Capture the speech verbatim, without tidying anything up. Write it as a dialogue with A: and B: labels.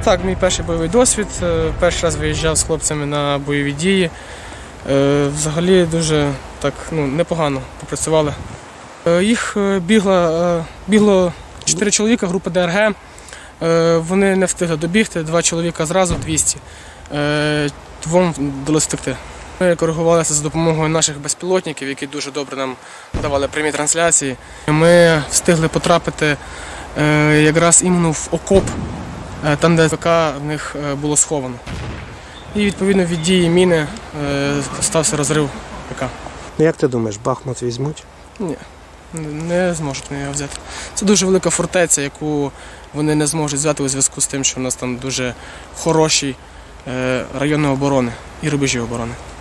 A: Так, мій перший бойовий досвід. Перший раз виїжджав з хлопцями на бойові дії. Взагалі дуже так, ну, непогано попрацювали. Їх бігло, бігло чотири чоловіка, група Д Р Г. Вони не встигли добігти, два чоловіка зразу, двісті. Двом вдалося втекти. Ми коригувалися за допомогою наших безпілотників, які дуже добре нам давали прямі трансляції. Ми встигли потрапити якраз іменно в окоп, там, де ВК в них було сховано. І, відповідно, від дії міни стався розрив ВК.
B: Як ти думаєш, Бахмут візьмуть?
A: Ні, не зможуть вони його взяти. Це дуже велика фортеця, яку вони не зможуть взяти у зв'язку з тим, що в нас там дуже хороші райони оборони і рубежі оборони.